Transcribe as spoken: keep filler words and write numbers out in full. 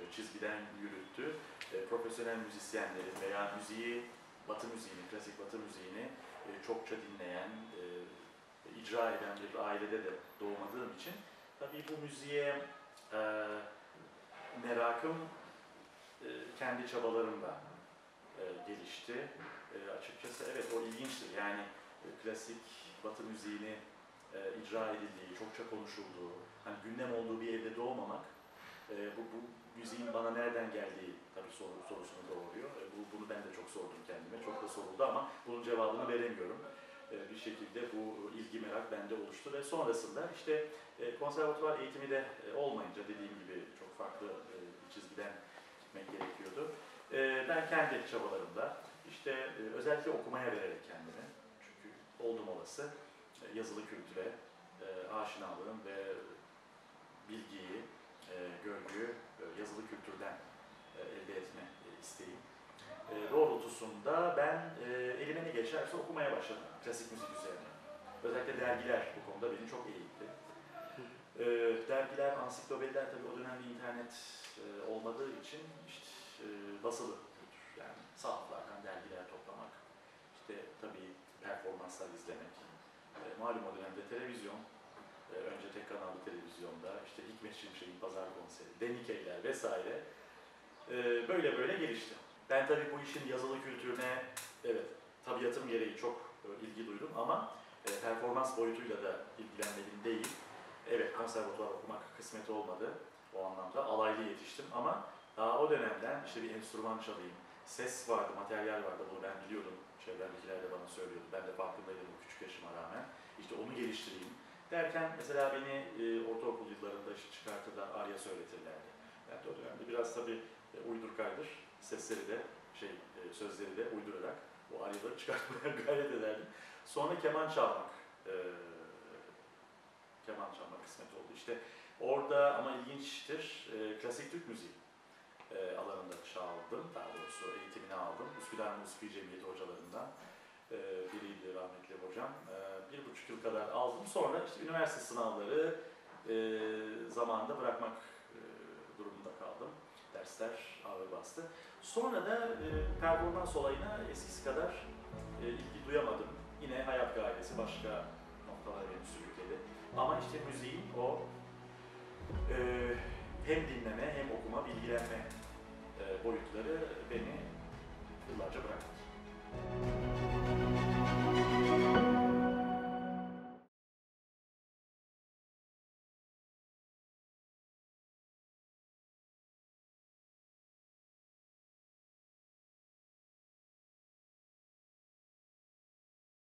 çizgiden yürüttü. E, profesyonel müzisyenlerin veya müziği, Batı müziğini, klasik Batı müziğini e, çokça dinleyen, e, icra eden bir ailede de doğmadığım için tabii bu müziğe e, merakım e, kendi çabalarımla e, gelişti. E, açıkçası evet o ilginçtir. Yani e, klasik Batı müziğini e, icra edildiği, çokça konuşulduğu, hani gündem olduğu bir evde doğmamak, e, bu, bu müziğin bana nereden geldiği tabii soru, sorusunu doğuruyor. E, bu, bunu ben de çok sordum kendime, çok da soruldu ama bunun cevabını veremiyorum. E, bir şekilde bu ilgi merak bende oluştu ve sonrasında işte e, konservatuvar eğitimi de e, olmayınca dediğim gibi çok farklı e, bir çizgiden gitmek gerekiyordu. E, ben kendi çabalarımda işte e, özellikle okumaya vererek kendimi, çünkü oldum olası e, yazılı kültüre e, aşinalığım ve bilgiyi, e, görgüyü e, yazılı kültürden e, elde etme e, isteğim e, doğrultusunda ben e, elime ne geçerse okumaya başladım klasik müzik üzerine. Özellikle dergiler bu konuda beni çok eğitti. E, dergiler, ansiklopediler tabii o dönemde internet e, olmadığı için işte e, basılı kültür, yani sahaflardan dergiler toplamak, işte tabii performanslar izlemek. E, malum o dönemde televizyon, e, önce tek kanallı televizyonda, işte Hikmet Şimşek'in Pazar Konseri, Denikeyler vesaire e, böyle böyle gelişti. Ben tabii bu işin yazılı kültürüne, evet, tabiatım gereği çok e, ilgi duydum ama e, performans boyutuyla da ilgilenmedim değil. Evet, konservatuvar okumak kısmet olmadı o anlamda, alaylı yetiştim ama daha o dönemden işte bir enstrüman çalayım, ses vardı, materyal vardı, bunu ben biliyordum, çevremdekiler de bana söylüyordu, ben de farkındaydım bu küçük yaşıma rağmen, işte onu geliştireyim derken mesela beni e, ortaokul yıllarında işte çıkartırlar, arya söyletirlerdi. Yani o dönemde biraz tabii e, uydur kaydır, sesleri de, şey, e, sözleri de uydurarak o aryaları çıkartmaya gayret ederdim. Sonra keman çalmak, e, keman çalmak kısmet oldu. İşte orada ama ilginçtir, e, klasik Türk müziği e, alanında çaldım, daha doğrusu eğitimini aldım. Üsküdar Musiki Cemiyeti hocalarından e, biriydi rahmetli hocam. E, bir buçuk yıl kadar aldım. Sonra işte üniversite sınavları e, zamanında bırakmak e, durumunda kaldım. Dersler ağır bastı. Sonra da e, performans olayına eskisi kadar e, ilgi duyamadım. Yine hayat gayesi başka noktalara beni sürükledi. Ama işte müziğin o e, hem dinleme hem okuma, bilgilenme e, boyutları beni yıllarca bıraktı.